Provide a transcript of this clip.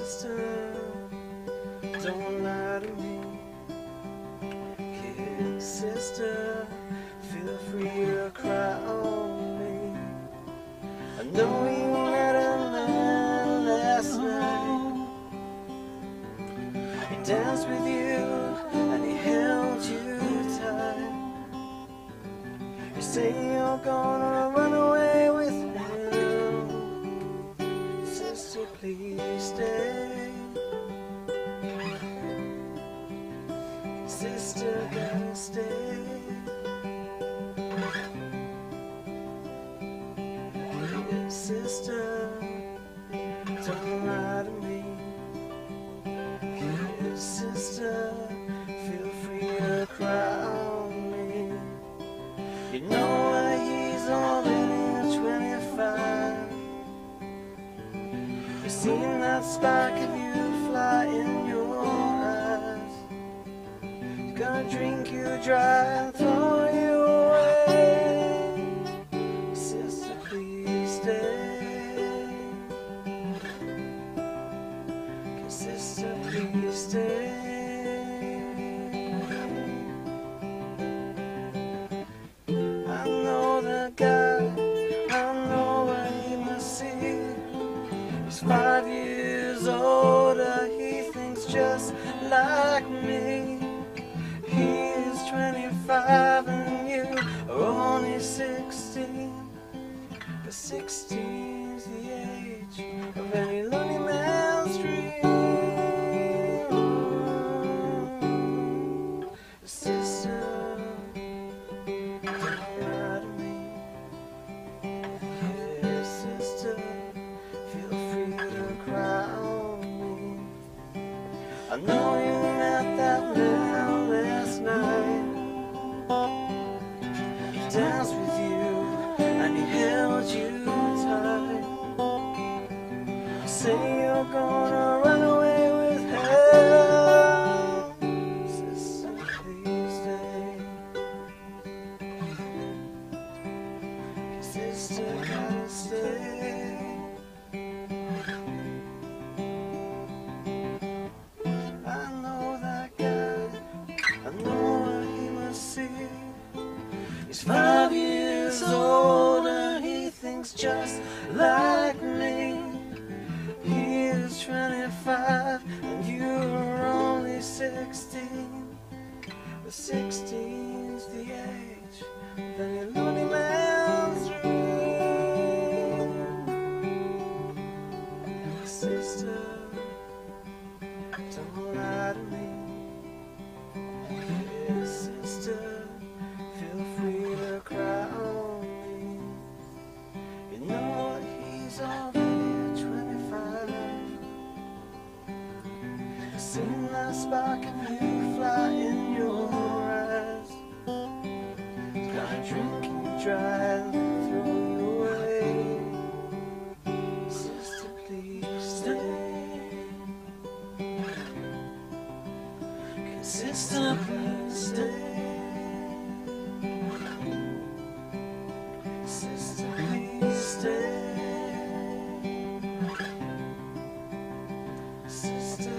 sister, don't lie to me. Kid sister, feel free to cry on me. I know you met a man last night. He danced with you and he held you tight. You say you're gonna run away with him. Sister, please stay. Sister, gotta stay. Sister, don't lie to me. Sister, feel free to cry on me. You know that he's already 25. You've seen that spark of you fly in your eyes. He's gonna drink you dry and throw you away. Sister, please stay. Sister, please stay. I know the guy, I know what he must see. He's 5 years older, he thinks just like me. He is 25 and you are only 16. But 16 is the age of any lonely man's dream. Sister, don't lie to me. Yeah, sister, feel free to cry on me. I know you met that man last night. He danced with you and he held you tight. You say you're gonna run away with him. Sister, please stay. Sister, gotta stay. I know that guy, I know what he must see. He's 5 years older, he thinks just like me. He is 25 and you are only 16. But 16's the age of any lonely man's dream. Sister, don't lie to me. Yeah, sister, feel free to cry on me. You know he's already 25. I've seen that spark of you fly in your eyes. He's gonna drink you dry and throw you away. Sister, please stay. Sister, please stay. Sister, please stay. Sister,